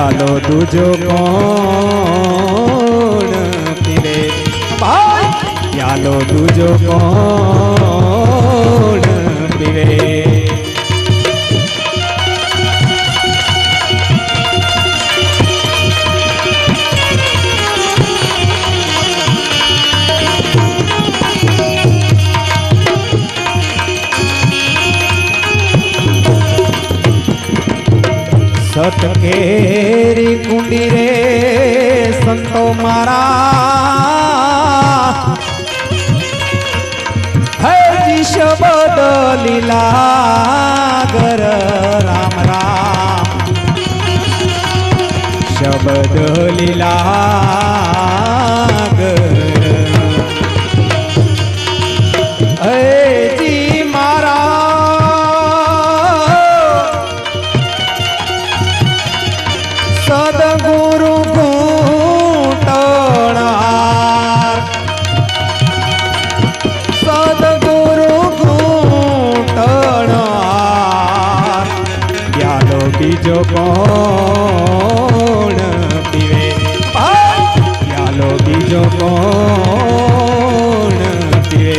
प्यालो दूजो कौन पीवे भाई प्यालो दूजो कौन पीवे। सटकेरी कुंडी रे संतो मारा है जी शब्द लीला गर राम राम शब्द लीला गर जी मारा सदगुरु घूटणार सदगुरु घूटणार प्यालो बीजो कौन पीवे प्यालो बीजो कौन पीवे।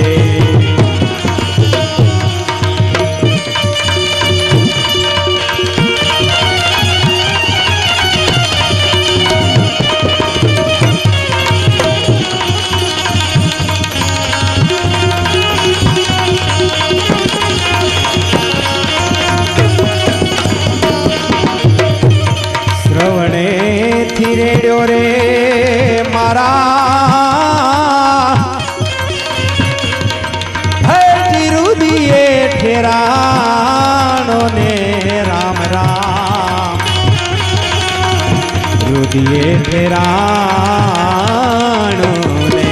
श्रवणे थी रेड्यो रे मारा है जिरुदिए ठेरानो ने राम राम रुदिए ठेरानो ने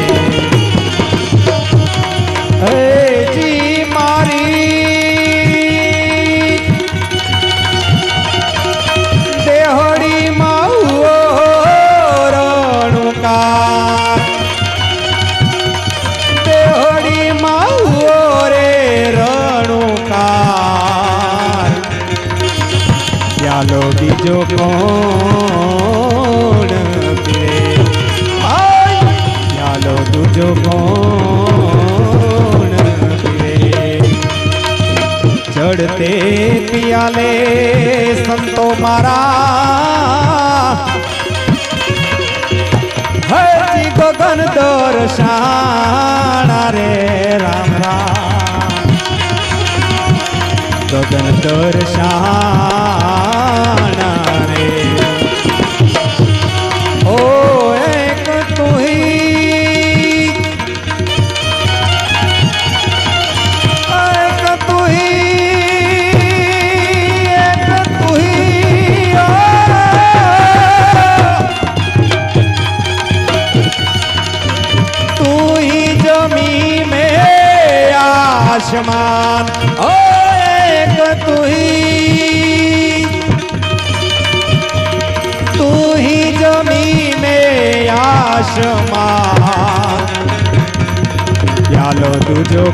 जी मारी देहड़ी माउओ रणुकार देहड़ी माउओ रे रणुकार प्यालो बीजो कौन पीवे प्यालो दूजो कौन पीवे। चढ़ते पियाले संतो मारा है जी गगन दर्शाना रे राम राम गगन दर्शाना रे ओ एक तू ही एक तू ही आसमान ओ एक तू ही जमी में आसमान प्यालो दूजो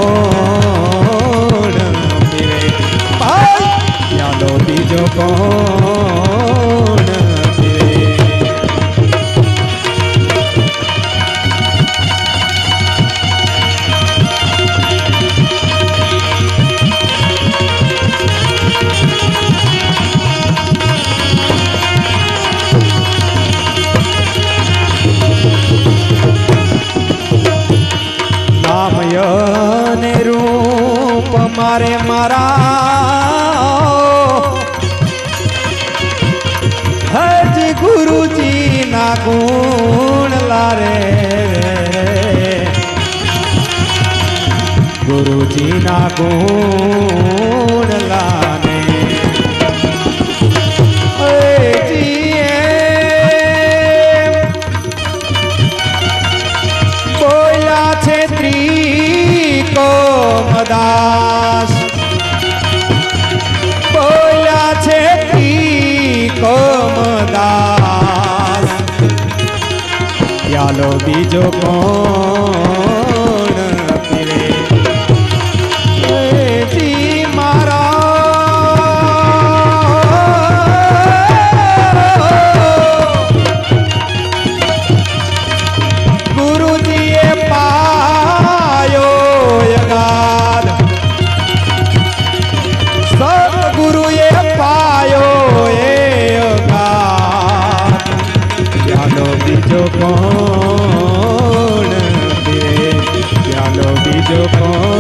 कौन पीवे प्यालो बीजो कौन पीवे। ने रूप मारे मारा है जी गुरु जी ना गुण लारे गुरु जी ना गुण लाने जी बोया छेत्री कोमदास बोया छेत्री कोमदास प्यालो बीजो कौन पीवे जी मारा जो कौन